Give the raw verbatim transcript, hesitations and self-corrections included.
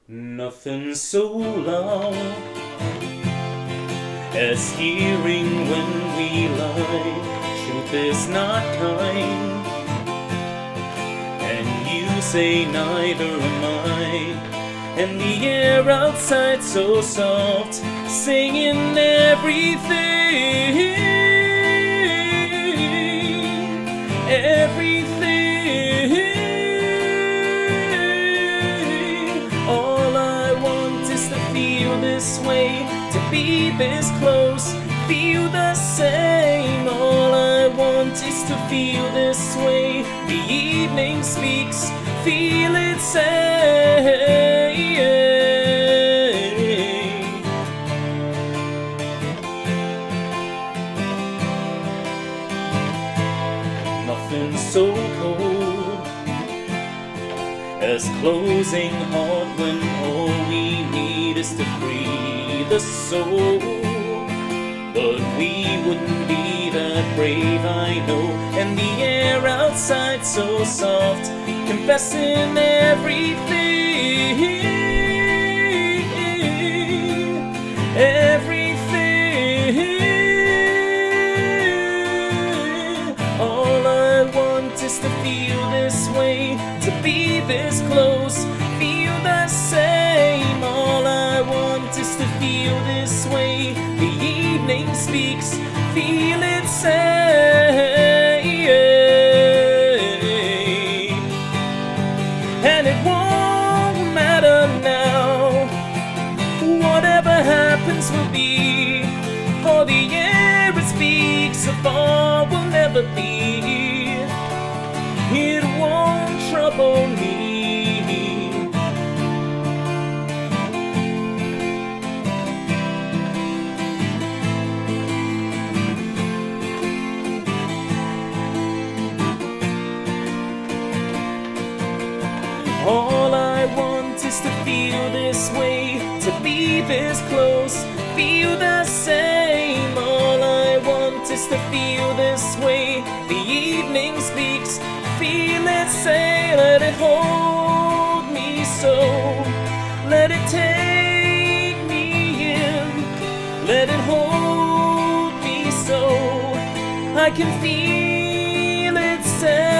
Nothing so loud as hearing when we lie. Truth is not kind, and you say neither am I. And the air outside so soft, singing everything, everything. All I want is to feel this way, to be this close, feel the same. All I want is to feel this way. The evening speaks, feel it say. Nothing so cold as closing heart when all we need is to free the soul. But we wouldn't be that brave, I know. And the air outside so soft, confessing everything, everything. All I want is to feel this way, to be this close, feel the same. All I want is to feel this way. The evening speaks, feel it say. And it won't matter now, whatever happens will be, for the air it speaks, a fall will never be. It won't trouble me. All I want is to feel this way, to be this close, feel the same. All I want is to feel this way. The evening speaks, feel it say. Let it hold me so, let it take me in, let it hold me so I can feel it say.